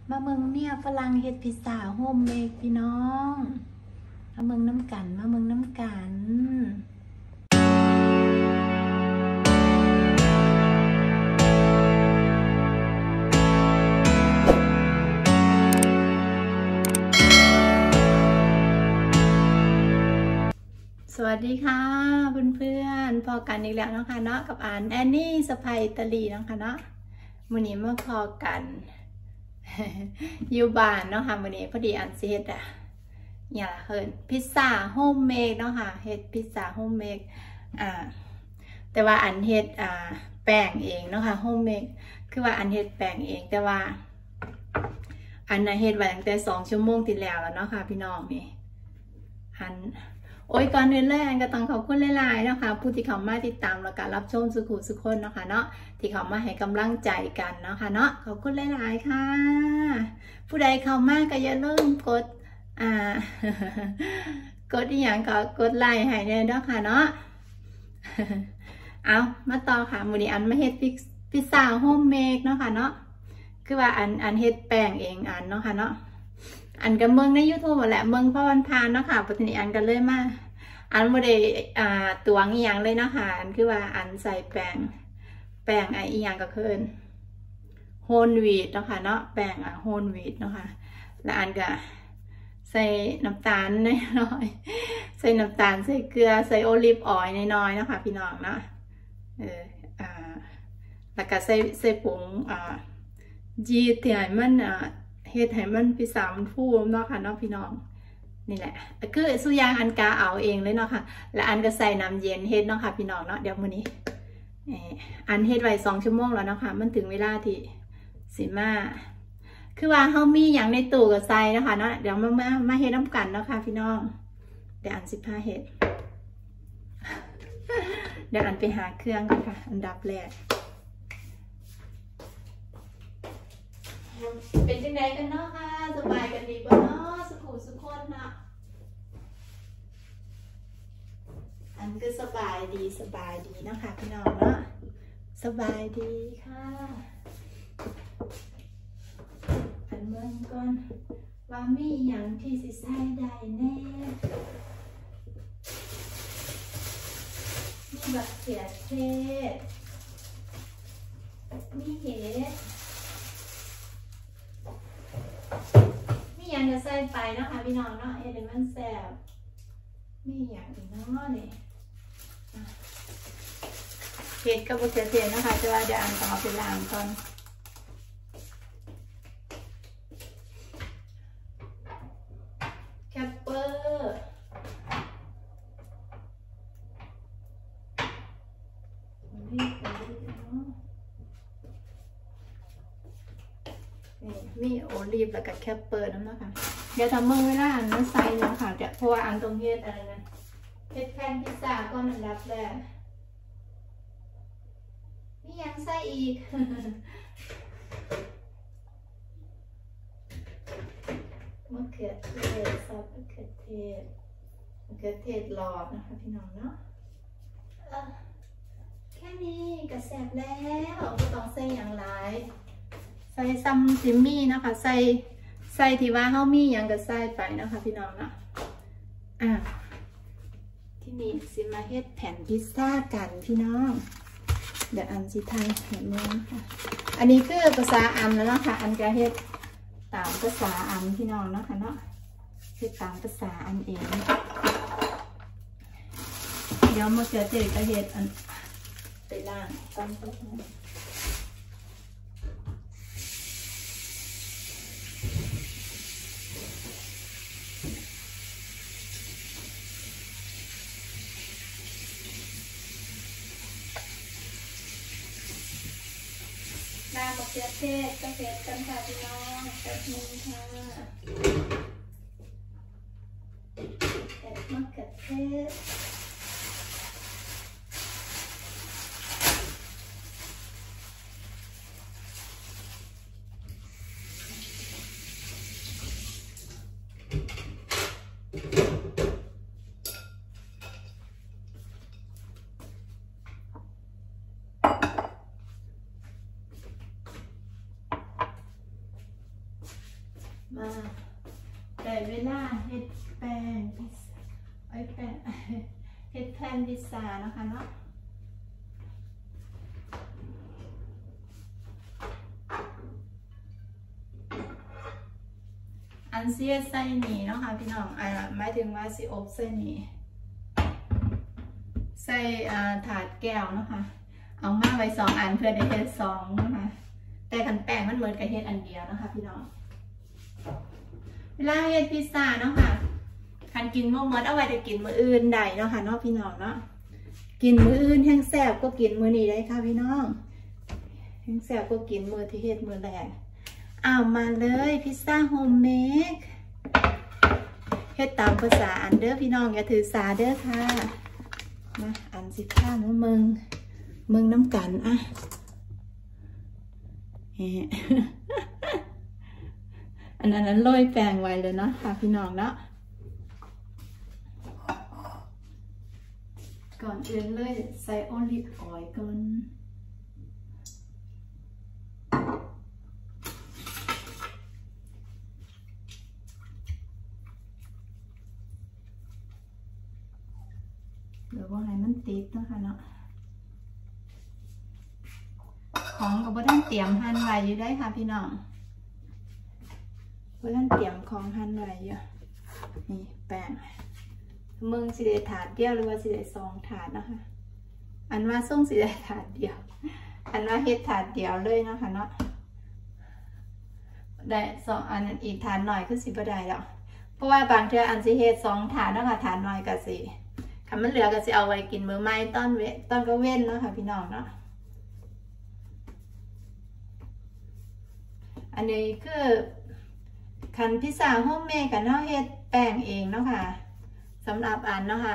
มาเมืองเนี่ยฝรั่งเฮ็ดพิซซ่าโฮมเมดพี่น้องมาเมืองน้ำกันสวัสดีค่ะเพื่อนๆพอกันอีกแล้วนะคะเนาะกับอ่านแอนนี่สไปอิตาลีนะคะเนาะมื้อนี้มาพอกันอยู่บ้านเนาะค่ะมื้อนี้พอดีอันสิเฮ็ดเนี่ยเฮ็ดพิซซ่าโฮมเมดเนาะค่ะเฮ็ดพิซซ่าโฮมเมดแต่ว่าอันเฮ็ดแป้งเองเนาะค่ะโฮมเมดคือว่าอันเฮ็ดแป้งเองแต่ว่าอันน่ะเฮ็ดไว้ตั้งแต่2 ชั่วโมงที่แล้วเนาะค่ะพี่น้องนี่อันโอ้ยก่อนอื่นเลยอันก็ต้องขอบคุณหลายๆนะคะผู้ที่เข้ามาติดตามและการรับชมสุขคนนะคะเนาะที่เข้ามาให้กำลังใจกันเนาะค่ะเนาะขอบคุณหลายๆค่ะผู้ใดเข้ามาก็อย่าลืมกดกดอีกอย่างก็กดไลค์ให้เลยเนาะค่ะเนาะเอามาต่อค่ะมื้อนี้อันมาเฮ็ดพิซซ่าโฮมเมดเนาะค่ะเนาะคือว่าอันเฮ็ดแป้งเองอันเนาะค่ะเนาะอันกับเมืองใน YouTube หมดแหละเมืองพ่อวันพานเนาะค่ะปัจจุบันอันกันเลยมาอันไม่ได้ตวงอีหยังเลยเนาะค่ะอันคือว่าอันใส่แป้งอีหยังก็คือโฮลวีทเนาะค่ะเนาะแป้งโฮลวีทเนาะค่ะแล้วอันก็ใส่น้ำตาลน้อยใส่น้ำตาลใส่เกลือใส่โอลิฟออยล์น้อยๆเนาะค่ะพี่น้องเนาะแล้วก็ใส่ผงยีสต์ที่ให้มันเฮ็ดให้มันพิซซ่ามันฟูเนาะค่ะเนาะพี่น้องนี่แหละคือสุยางอันกาเอาเองเลยเนาะค่ะและอันก็ใส่น้ำเย็นเฮ็ดเนาะค่ะพี่น้องเนาะเดี๋ยวมื้อนี้อันเฮ็ดไว้2 ชั่วโมงแล้วเนาะค่ะมันถึงเวลาที่สิมาคือว่าเฮามีอย่างในตู้ก็ใส่เนาะค่ะเนาะเดี๋ยวมาเฮ็ดน้ำกันเนาะค่ะพี่น้องเดี๋ยวอัน15เฮ็ดเดี๋ยวอันไปหาเครื่องกันค่ะอันดับแรกเป็นจังไดกันเนาะค่ะสบายกันดีบ่เนาะสุขคนเนาะอันก็สบายดีเนาะค่ะพี่น้องเนาะสบายดีค่ะอันเบิ่งก่อนว่ามีหยังที่สิใส่ได้แน่มีบักเขือเทศมีเห็ดยังจะใส่ไปเนาะค่ะพี่น้องเนาะเดี๋ยวมันแซ่บมีอย่างอีกเนาะเนี่ยเห็ดกับมะเขือเทศนะคะจะว่าเดี๋ยวอันต้องเอาไปล้างก่อนแคปเปอร์มีโอลีฟแล้วก็แคปเปอร์นั่นนะคะเดี๋ยวทำเมื่อเวลาอันนั้นใส่แล้วค่ะเดี๋ยวเพราะว่าอันตรงเฮ็ดอะไรนะเฮ็ดแผ่นพิซซ่าก็อันดับแรกมียังใส่อีกมะเขือเทศซอสมะเขือเทศหลอดนะคะพี่น้องเนาะแค่นี้ก็แซ่บแล้วไม่ต้องใส่อย่างไรใส่ซัมซิมมี่นะคะใส่ที่ว่าเขามีอย่างก็ใส่ไปนะคะพี่น้องนะที่นี่สิมาเฮ็ดแผ่นพิซซ่ากันพี่น้องเดี๋ยวอันสิทายแผ่นนี้ค่ะอันนี้คือภาษาอันแล้วนะคะอันก็เฮ็ดตามภาษาอันพี่น้องนะคะเนาะเฮ็ดตามภาษาอันเองเดี๋ยวมาเจอก็เฮ็ดอันไปล่างต้นน้ำมะเขือเทศก็เสร็จกันค่ะพี่น้องแป๊บนึงค่ะแอบมะเขือเทศมาได้เวลาเฮ็ดแป้งพิซซ่าเฮ็ดแพนพิซซ่านะคะเนาะอันเสียใส่นี่เนาะค่ะพี่น้องหมายถึงว่าสิอบใส่นี่ใส่ถาดแก้วเนาะค่ะเอามาไว้2 อันเพื่อได้เฮ็ด2นะคะแต่ขันแป้งมันเหมือนกับเฮ็ดอันเดียวนะคะพี่น้องเวลาเฮ็ดพิซซ่าเนาะค่ะคันกินมื้อมื้อเอาไว้จะกินมื้ออื่นได้เนาะค่ะเนาะพี่น้องเนาะกินมื้ออื่นแห้งแซ่บก็กินมื้อนี้ได้ค่ะพี่น้องแห้งแซ่บก็กินมื้อที่เฮ็ดมื้อแรกเอามาเลยพิซซ่าโฮมเมดเฮ็ดตามภาษาอันเด้อพี่น้องอย่าถือสาเด้อค่ะมาอันสิข้านะมึงน้ำกันอ่ะอันนั้นโรยแป้งไว้เลยเนาะค่ะพี่น้องเนาะก่อนอื่นเลยใส่โอลิฟออยล์ก่อนเดี๋ยวว่าให้มันติดนะคะเนาะของกับบ่ท่านเตรียมหั่นไว้อยู่ได้ค่ะพี่น้องบ่ท่านเตรียมของหั่นไว้อยู่นี่แป้งมึงสิได้ถาดเดียวหรือว่าสิได้2 ถาดนะคะอันว่าส่งสิได้ถาดเดียวอันว่าเฮ็ดถาดเดียวเลยนะคะเนาะได้2 อันอีกถาดหน่อยคือสิบ่ได้แล้วเพราะว่าบางเทื่ออันสิเฮ็ด2 ถาดเนาะค่ะถาดน้อยก็สิคันมันเหลือก็สิเอาไว้กินมื้อใหม่ตอนก็เว้นเนาะค่ะพี่น้องเนาะอันนี้คือคันพิซซ่าโฮมเมดกันเนาะเฮ็ดแป้งเองเนาะค่ะสำหรับอันเนาะค่ะ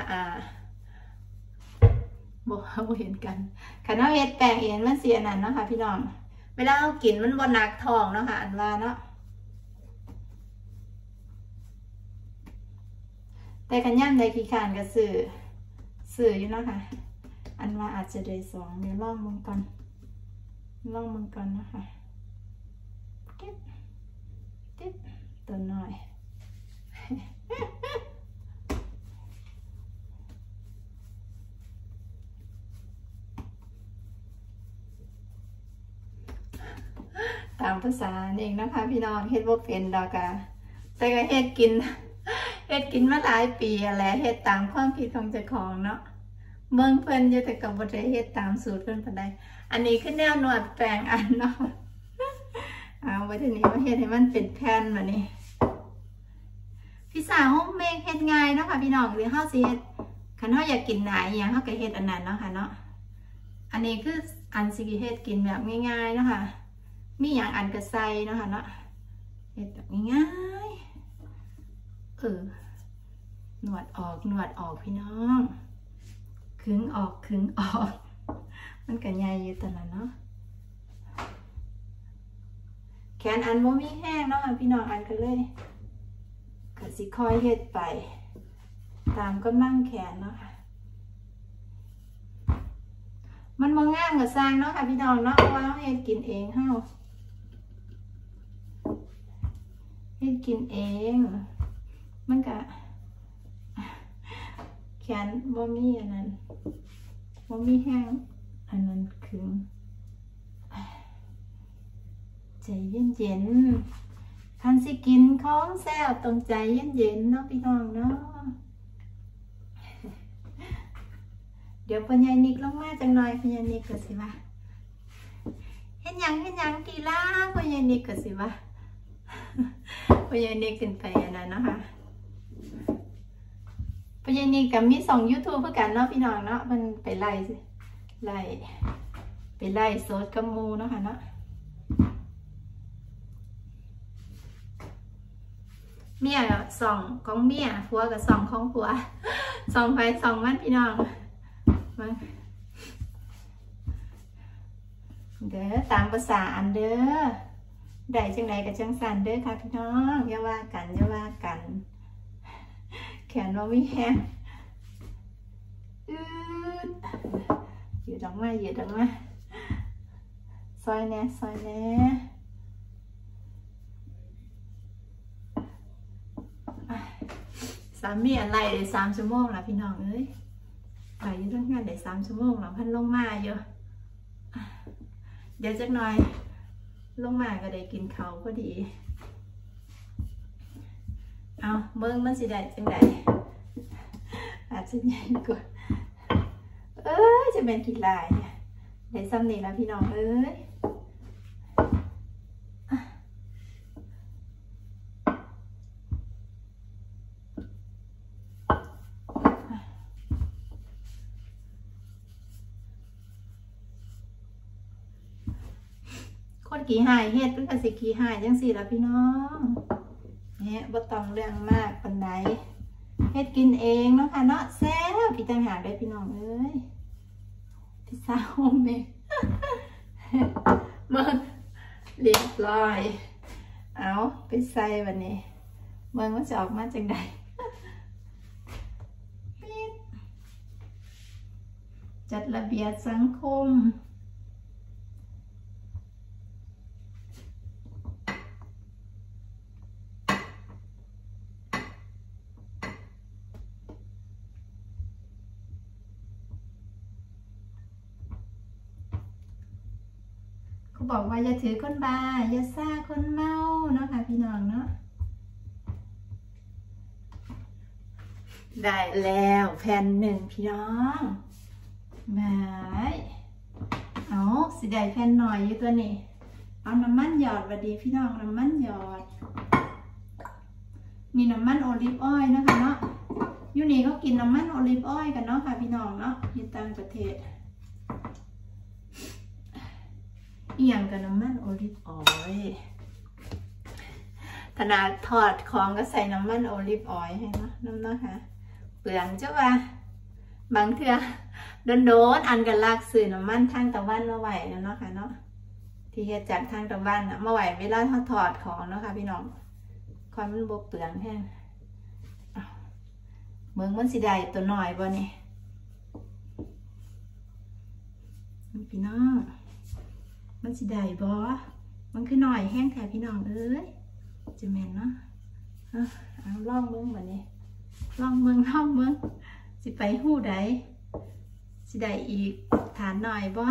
บอกเห็นกันคันเฮาเฮ็ดแป้งเองมันเสียนั่นเนาะค่ะพี่น้องเวลาเรากินมันบ่หนักท้องเนาะค่ะอันว่าเนาะแต่กันย่ำได้ขี้คร้านก็ซื้ออยู่เนาะค่ะอันว่าอาจจะได้2เดี๋ยวลองมึงก่อนนะคะติ๊บตัวน้อยตามภาษาเองนะคะพี่น้องเฮ็ดบ่เป็นดอกอะแต่ก็เฮ็ดกินมาหลายปีแล้วเฮ็ดตามความคิดของเจ้าของเนาะเบิ่งเพิ่นอยู่แต่ก็บ่ได้เฮ็ดตามสูตรเพิ่นปานใดอันนี้คือแนวนวดแป้งอันเนาะเอาไว้ทีนี้มาเฮ็ดให้มันเป็นแผ่นแบบนี้พิซซ่าโฮมเมดเฮ็ดง่ายเนาะค่ะพี่น้องหรือเฮาสิเฮ็ดคันเฮาอยากกินหนาอย่างเฮาก็เฮ็ดอันนั้นเนาะค่ะเนาะอันนี้คืออันสิเฮ็ดกินแบบง่ายๆเนาะค่ะมีอย่างอันก็ใส่เนาะค่ะเนาะเฮ็ดแบบง่ายๆนวดออกพี่น้องขึงออกมันก็ใหญ่อยู่ตอนนั้นเนาะแขนอันบ่มีแห้งเนาะค่ะพี่น้องอันก็เลยก็สิค่อยเฮ็ดไปตามกำลังแขนเนาะค่ะมันบ่งามก็สร้างเนาะค่ะพี่น้องเนาะเพราะว่าเฮ็ดกินเองเฮาเฮ็ดกินเองมันก็แขนบ่มีอันนั้นบ่มีแห้งอันนั้นคือใจเย็นๆคันสิกินของแซ่บต้องใจเย็นๆเนาะพี่น้องเนาะเดี๋ยวพญานิกลงมาจังหน่อยพญานิกก็สิว่าเฮ็ดหยังกีฬาพญานิกก็สิว่าพญานิกขึ้นไปอันนั้นเนาะค่ะพญานิกก็มี2 YouTube เพื่อกันเนาะพี่น้องเนาะมันไปไล่โซดกับหมู่เนาะค่ะเนาะเมียส่องของเมียผัวกับส่องของผัวส่องไปส่องมันพี่น้องเด้อตามภาษาอันเด้อได้จังไดกับจังสันเด้อค่ะพี่น้องอย่าว่ากันแขนเราไม่แห้งอยู่ดังมาซอยแน่ามีอะไรได้3 ชั่วโมงละพี่น้องเอ้ยไปอยู่ทั้งงานได้3 ชั่วโมงแล้วพันลงมาเยอะเดี๋ยวจักหน่อยลงมาก็ได้กินข้าวพอดีเอาเบิ่งมันสิได้จังไดอาจจะใหญ่กว่าจะเป็นกี่ลายเนี่ยได้ซ้ำนี่แล้วพี่น้องเอ้ยคนขี้หายเฮ็ดเป็นกสิขี้หายจังสี่แล้วพี่น้องเนี่ยบ่ต้องเรื่องมากปานใดเฮ็ดกินเองเนาะค่ะเนาะแซ่บอีกต่างหากได้พี่น้องเอ้ยพิซซ่าโฮมเมดมึงเรียบร้อยเอาไปใส่วันนี้มึงมันจะออกมาจังใดจัดระเบียบสังคมเขาบอกว่าอย่าถือคนบ้าอย่าซ่าคนเมาเนาะค่ะพี่น้องเนาะได้แล้วแผ่นหนึ่งพี่น้องมาเอาสิได้แผ่นหน่อยอยู่ตัวนี้เอาน้ำมันหยอดวัดดีพี่น้องน้ำมันหยอดนี่น้ำมันโอลิฟออยล์นะคะเนาะอยู่นี่ก็กินน้ำมันโอลิฟออยล์กันเนาะค่ะพี่น้องเนาะอยู่ต่างประเทศอีกอย่างกับน้ำมันโอลิฟออยล์ขนาดทอดของก็ใส่น้ำมันโอลิฟออยล์ให้เนาะน้ำเนาะค่ะเปลืองจ้ะว่าบางเทื่อโดนอันกันลากสื่อน้ำมันทางตะวันมาไหวแล้วเนาะค่ะเนาะที่เฮ็ดจากทางตะวันนะมาไหวเวลาเขาถอดของเนาะค่ะพี่น้องคอยมันบกเปลืองแห้งเมืองมันสิได้ตัวหน่อยบ่นี่พี่น้องมันสิได้บ่มันคือหน่อยแห้งแท้พี่น้องเอ้ยจะแม่นเนาะเอาลองเมืองบ่นี่ลองเมืองสิไปหู้ใดสิได้อีกฐานหน่อยบ่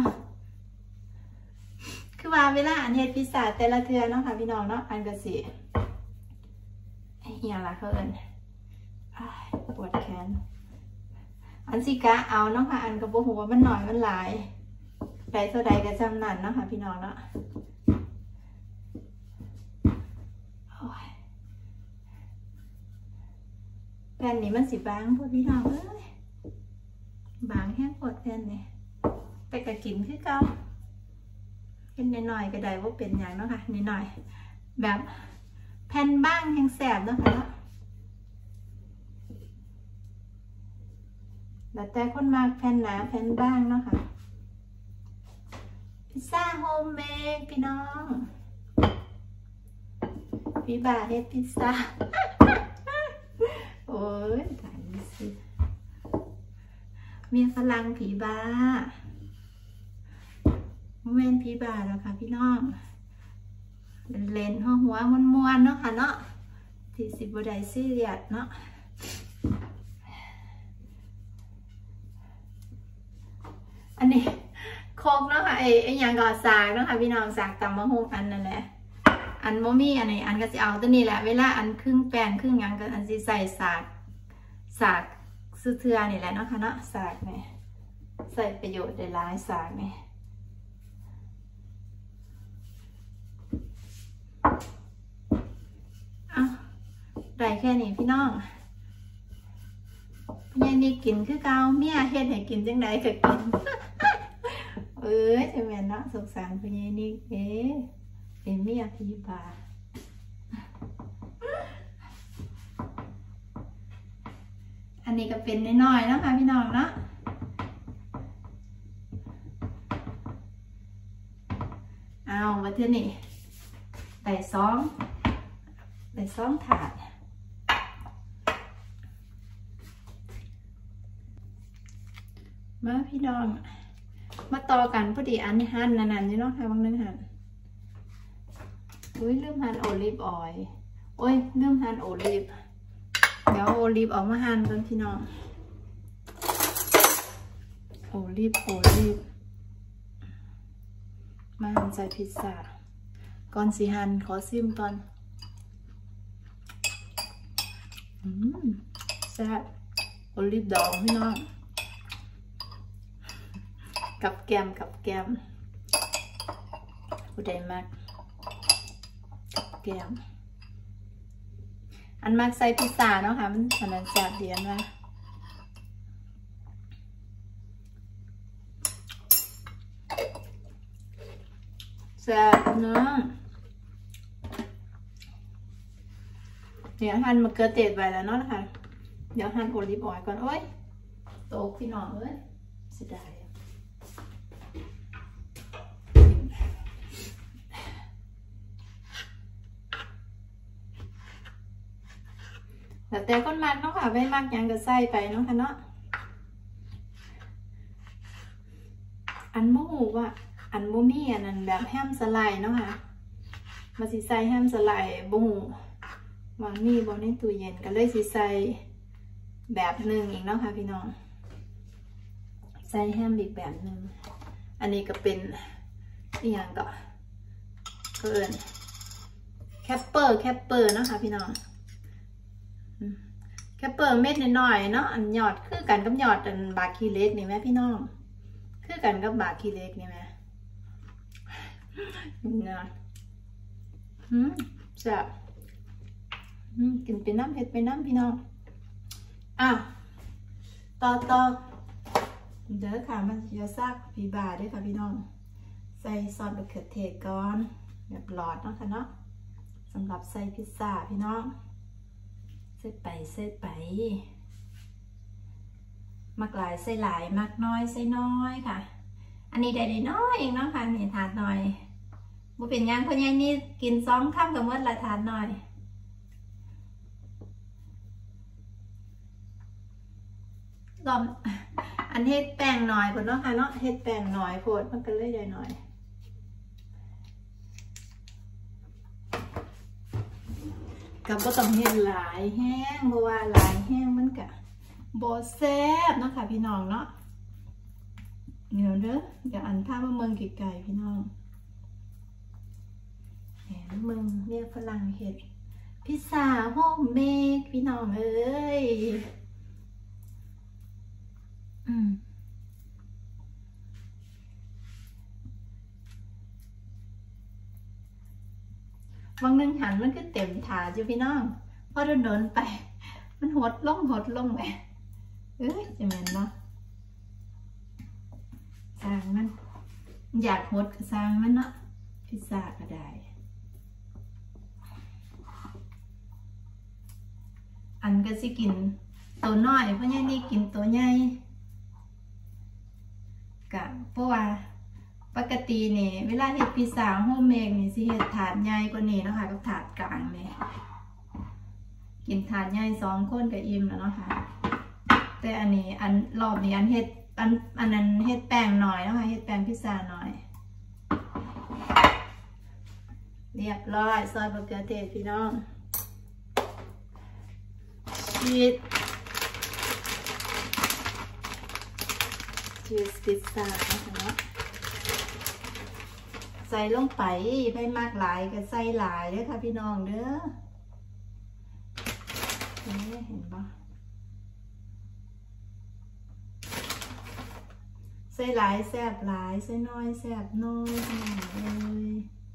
คือว่าเวลาอันเฮ็ดพิซซ่าแต่ละเทื่อเนาะค่ะพี่น้องเนาะอันก็สิเฮียล่ะเขาเอิ้นปวดแขนอันสิกะเอาเนาะค่ะอันก็บ่ฮู้ว่ามันหน่อยมันหลายได้เท่าใดก็จำนั้นเนาะค่ะพี่น้องเนาะแผ่นนี้มันสิบางพวกพี่น้องเอ้ยบางแห้งปวดแผ่นนี่แต่ก็กินคือเก่าเป็นหน่อยๆก็ได้ว่าเป็นอย่างเนาะค่ะหน่อยๆแบบแผ่นบ้างแห้งแสบเนาะค่ะแล้วแต่คนมากแผ่นหนาแผ่นบ้างเนาะค่ะพิซซ่าโฮมเมดพี่น้องพี่บ่าเฮ็ดพิซซ่าโอ้ยถ่ายสิมีฝรั่งผีบ้าแม่นผีบ้าแล้วค่ะพี่น้องเล่นหัวมวนๆเนาะค่ะเนาะที่สิบได้ซีเรียสเนาะอันนี้โคกเนาะค่ะไอ้ยังก่อสากเนาะค่ะพี่น้องสากตำมะฮุงอันนั่นแหละอันโมมี่อันนี้อันก็จะเอาตัวนี้แหละเวลาอันครึ่งแป้งครึ่งยังก็อันจะใส่สากซื้อเทือนี่แหละเนาะค่ะเนาะสากเนี่ยใส่ประโยชน์ได้หลายสากเนี่ยเอาได้แค่นี้พี่น้องพี่นี่กินคือเกาเมียเฮ็ดให้กินจังใดก็กินจะแม่นเนาะสงสารพี่นี่เป็นเมียพี่บาอันนี้ก็เป็นน้อยๆนะคะพี่น้องเนาะเอามาเท่านี้ใส่ซองถาดมาพี่น้องมาต่อกันพอดีอันนี้หั่นนานๆนี่เนาะค่ะบางนึงหั่นอุ้ยลืมหั่นโอลิฟออยล์โอ้ยลืมหั่นโอลิฟเดี๋ยวโอลิฟออกมาหั่นกันพี่น้องโอลิฟมาหั่นใส่พิซซ่าก่อนสิหั่นขอซิมก่อนแซ่บโอลิฟดองพี่น้องกับแกมผู้ใดมากกับแกมอันมากใส่พิซซ่าเนาะค่ะมันขนาดแซ่บเดียนว่าแซ่บเนาะเดี๋ยวหั่นมะเขือเทศไว้แล้วเนาะค่ะเดี๋ยวหั่นโอลิฟออยล์ก่อนโอ้ยโตพี่น้องเอ้ยเสียดายแต่คนมากเนาะค่ะไม่มากยังก็ใส่ไปเนาะค่ะเนาะอันโมหูว่าอันโมมี่อันนั้นแบบแฮมสไลด์เนาะค่ะมาสิใส่แฮมสไลด์โมหูวางมีบนในตู้เย็นก็เลยสิใส่แบบหนึ่งอีกเนาะค่ะพี่น้องใส่แฮมอีกแบบหนึ่งอันนี้ก็เป็นอย่างก็เกินแคปเปอร์เนาะค่ะพี่น้องแคปเปอร์เม็ดน้อยๆเนาะอันหยอดคือกันกับหยอดอันบาคีเล็กนี่ไหมพี่น้องคือกันกับบาคีเล็กนี่ไหมเนาะแซ่บกินเป็นน้ำเผ็ดเป็นน้ำพี่น้องต่อเดี๋ยวค่ะมันจะซักพีบาด้วยค่ะพี่น้องใส่ซอสมะเขือเทศก่อนแบบหลอดเนาะค่ะเนาะสำหรับใส่พิซซ่าพี่น้องใส่ไปมักหลายใส่หลายมักน้อยใส่น้อยค่ะอันนี้ได้น้อยเองเนาะค่ะนี่ถาดหน่อยบุเป็นยังคนยังนี่กิน2 คำกับเมื่อละถาดหน่อยลอมอันเฮ็ดแป้งหน่อยคนเนาะค่ะเนาะเฮ็ดแป้งหน่อยโพดมันก็เลยได้หน่อยกับก็ต้องเฮ็ดหลายแห้งเพราะว่าหลายแห้งมันกะบ่แซ่บเนาะค่ะพี่น้องเนาะเดี๋ยวเด้อเดี๋ยวอันท่ามาเมืองไกลๆพี่น้องแหมเมืองเรียกฝรั่งเฮ็ดพิซซ่าโฮมเมดพี่น้องเอ้ยบางนึงหันมันก็เต็มถาอยู่พี่น้องพอเดินไปมันหดลงไปจะแม่นเนาะสร้างมันอยากหดก็สร้างมันเนาะพิซซ่าก็ได้อันก็สิกินตัวน้อยเพราะยังนี่กินตัวใหญ่กะเพราะว่าปกติเนี่ยเวลาเฮ็ดพิซซ่าโฮมเมดนี่สิเฮ็ดถาดใหญ่กว่านี้นะคะกับถาดกลางเนี่ยกินถาดใหญ่2 คนก็อิ่มแล้วเนาะค่ะแต่อันนี้อันรอบนี้อันเฮ็ดอันนั้นเฮ็ดแป้งหน่อยนะคะเฮ็ดแป้งพิซซ่าหน่อยเรียบร้อยซอยมะเขือเทศพี่น้องชีสพิซซ่านะคะใส่ลงไปไม่มากหลายก็ใส่หลายเด้อค่ะพี่น้องเด้อเห็นปะใส่หลายแซ่บหลายใส่น้อยแซ่บน้อยเลย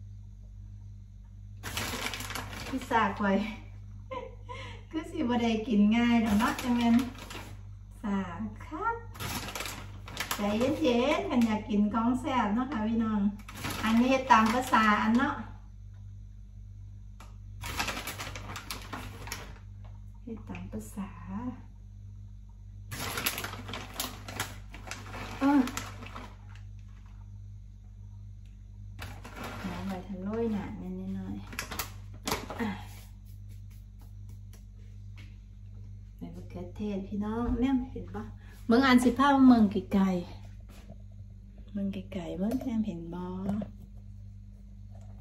พิซซ่าควายคือสิบ่ได้กินง่ายดอกเนาะจังแม่น3 ครับใจเย็นๆกันอยากกินของแซ่บเนาะค่ะพี่น้องอันนี้ตามภาษาอันเนาะเฮ็ดตามภาษาน้ำใบทันโรยหนานิดหน่อยใบมะเขือเทศพี่น้องแม่เห็นปะเมืองอันสิภาพเมืองไกลๆเมืองไกลๆเมืองแม่เห็นบ่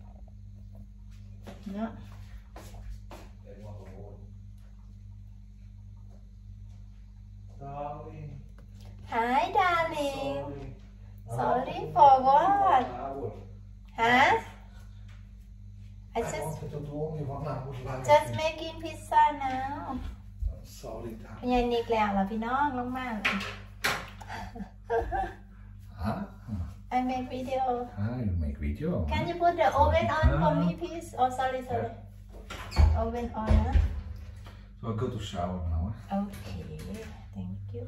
เนาะ Sorry. Hi darling Sorry. Sorry for what Hour. Huh I I just wanted to do only 1 hour. just making pizza now Sorry, ยายนิกแล้วล่ะพี่น้องลงมา Huh? I make video Ah, you make video. Can you put the oven on for me please Oh sorry Oven on นะ So I go to shower now. Okay thank you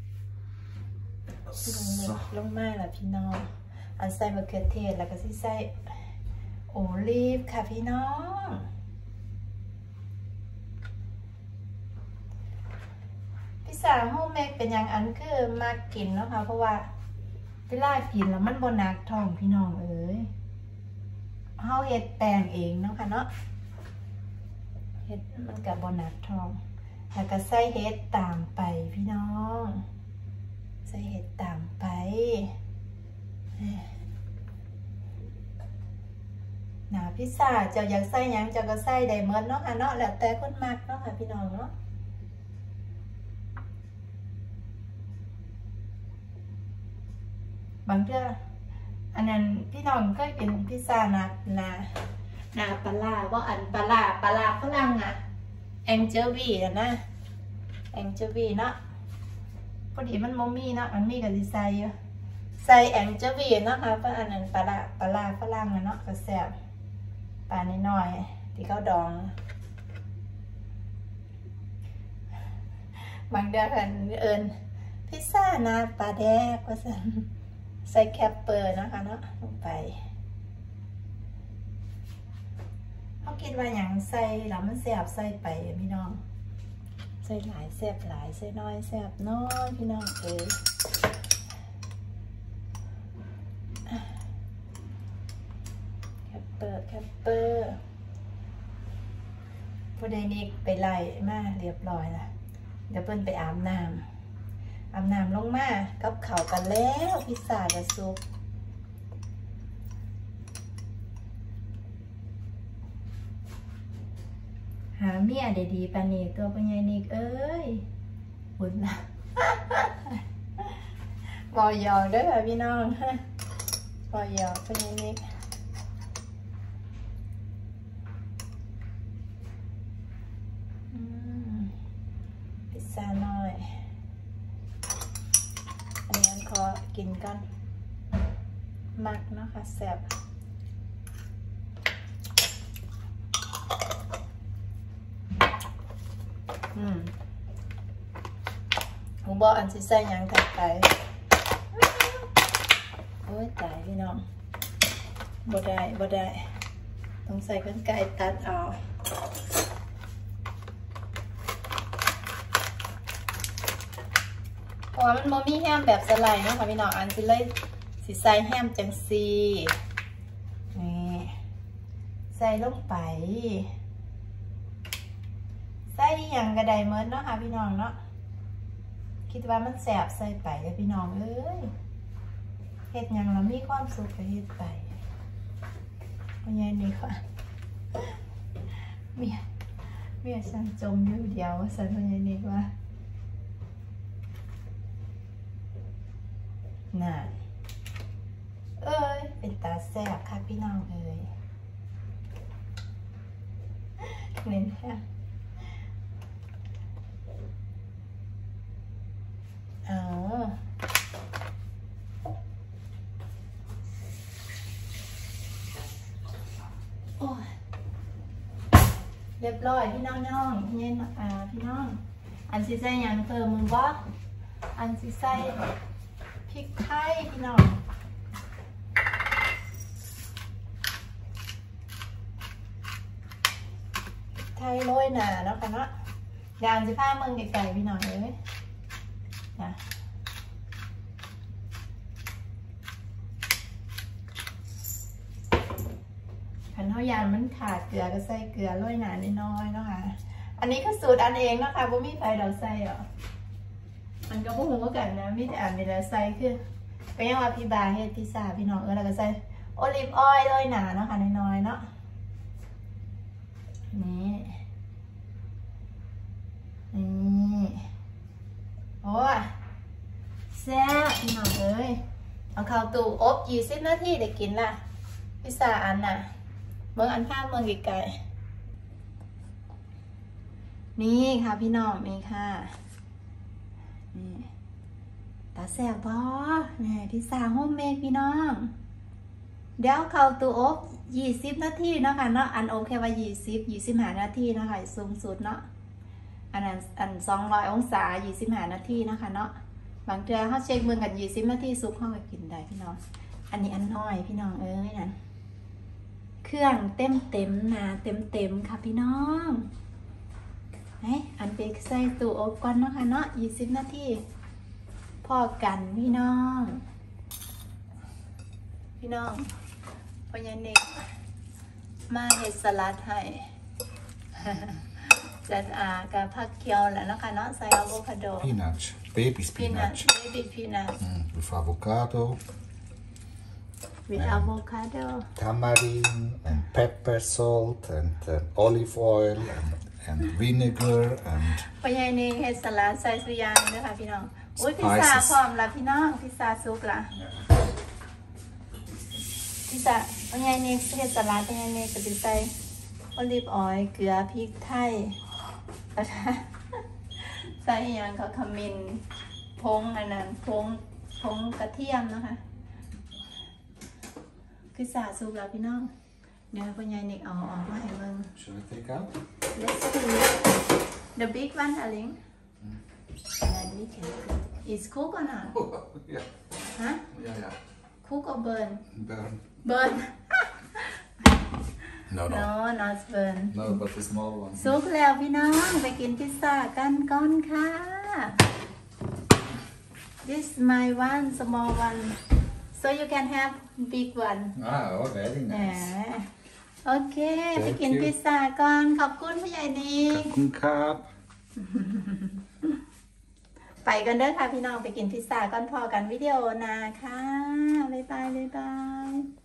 So. ลงมาล่ะพี่น้องอันใส่มะเขือเทศแล้วก็สิใส่โอลีฟค่ะพี่น้องพิซซ่าโฮมเมดเป็นอย่างอันคือมากกินเนาะค่ะเพราะว่าเวลากินแล้วมันบ่หนักท้องพี่น้องเอ้ยเฮาเฮ็ดแป้งเองเนาะค่ะเนาะเฮ็ดมันก็บ่หนักท้องแล้วก็ใส่เฮ็ดตามไปพี่น้องใส่เฮ็ดตามไปหนาพิซซ่าเจ้าอยากใส่หยังเจ้าก็ใส่ได้หมดเนาะค่ะเนาะแล้วแต่คนมักเนาะค่ะพี่น้องเนาะบางเทื่ออันนั้นพี่น้องเคยกินพิซซ่านาปลาร้าว่าอันปลาร้าฝรั่งอะแองเจลวีนะแองเจลวีเนาะพอดีมันบ่มีเนาะมันมีก็สิใส่แองเจลวีเนาะค่ะเพราะอันนั้นปลาร้าฝรั่งเนาะก็แซ่บปลาน้อยๆที่เขาดองบางเดือนเอิญพิซซ่านาปลาแดกว่าซั่นใส่แคปเปอร์นะคะเนาะลงไปเขาคิดว่าอย่างใส่แล้วมันแซ่บใส่ไปพี่น้องใส่หลายแซ่บหลายใส่น้อยแซ่บน้อยพี่น้องเอ้ยแคปเปอร์ผู้ใดนิกไปไล่มาเรียบร้อยละเดี๋ยวเพิ่นไปอาบน้ำลงมากับข้าวกันแล้วพิซซ่ากับซุปหาเมียได้ดีปานนี้ตัวปัญญานิกเอ้ยบุญนะบอยอเด้อพี่น้องบอยอปัญญานิกพิซซ่าน้อยอันนี้ขอกินกันมักเนาะค่ะแซ่บผมบอกอันสิใส่หยังถัดไปโอ้ยตายพี่น้องบ่ได้ต้องใส่กรรไกรตัดเอาเพราะว่ามันบ่มีแฮมแบบสไลด์เนาะค่ะพี่น้องอันสิเลยสิใส่แฮมจังซี่นี่ใส่ลงไปใส่หยังก็ได้หมดเนาะค่ะพี่น้องเนาะคิดว่ามันแซ่บใส่ไปเลยพี่น้องเอ้ยเฮ็ดหยังแล้วมีความสุขก็เฮ็ดไปเพราะงั้นนี่ค่ะเมียฉันจมอยู่เดียวฉันเพราะงั้นนี่ว่าน่ะเอ้ยเป็นตาแซ่บค่ะพี่น้องเอ้ยเน้นแค่โอ้ยเรียบร้อยพี่น้องพี่น้องอันสิใส่หยังเพิ่มมึงบ่อันสิใส่พริกไทยพี่น้องไทยโรยหนาเนาะค่ะเนาะเดี๋ยวอันสิพาเมืองไก่พี่น้องเลยนะขันเท่ายานมันขาดเกลือก็ใส่เกลือโรยหนาน้อยๆเนาะค่ะอันนี้ก็สูตรอันเองนะคะบ่มีไฟเราใส่หรอมันก็บ่ฮู้เหมือนกันนะมีแต่อันนี้แล้วใส่คือก็ยังว่าพี่บาเฮ็ดพิซซ่าพี่น้องแล้วก็ใส่โอลิฟออยล์โรยหนาเนาะค่ะน้อยๆเนาะนี่โอ้ยพี่น้องเอ้ยเอาเข้าตู้อบ20 นาทีได้กินละพิซซ่าอันน่ะเมืองอันข้ามเมืองไกลๆนี่ค่ะพี่น้องนี่ค่ะนี่ตาแซ่บบ่นี่พิซซ่าโฮมเมดพี่น้องเดี๋ยวเข้าตู้อบ20 นาทีเนาะค่ะเนาะอันโอเคว่า25 นาทีเนาะค่ะสูงสุดเนาะอันนั้น200 องศา25 นาทีเนาะค่ะเนาะบางเทื่อเขาเช็คมือกัน20 นาทีซุปเขาก็กินได้พี่น้องอันนี้อันน้อยพี่น้องเอ้ยนั่นเครื่องเต็มนะเต็มค่ะพี่น้องอันไปใส่ตู้อบก่อนเนาะค่ะเนาะ20 นาทีพอกันพี่น้องพญาเนกมาเฮ็ดสลัดให้ จัดกับผักเขียวแหละนะคะเนาะใส่อะโวคาโด Spinach. Baby spinach. baby peanut With avocado. with avocado Tamarind and pepper, salt and olive oil and vinegar and พญาเนกเฮ็ดสลัดใส่สุยางด้วยค่ะพี่น้องอุ้ยพิซซ่าพร้อมละพี่น้องพิซซ่าสุกละพิซซ่าพญาเนกเฮ็ดสลัดพญาเนกก็สิใส่โอลิฟออยล์เกลือพริกไทยใส่อีหยังก็ขมิ้นผงอันนั้นผงกระเทียมนะคะพิซซ่าสุกแล้วพี่น้องเดี๋ยวพ่อใหญ่เนกเอาออกมาให้เบิ่ง shall I take out? Let's see the big one darling and we can cook is cook or not Yeah. huh Yeah. cook or burn Burn. burn No. no not burn No, but the small one. สุกแล้วพี่น้องไปกินพิซซ่ากันก่อนค่ะ this my one small one so you can have big one Oh, very แหม nice. โอเคไปกินพิซซ่าก่อนขอบคุณพี่ใหญ่นิก Cup. ไปกันเด้อค่ะพี่น้องไปกินพิซซ่าก่อนพอกันวิดีโอนาค่ะบ๊ายบาย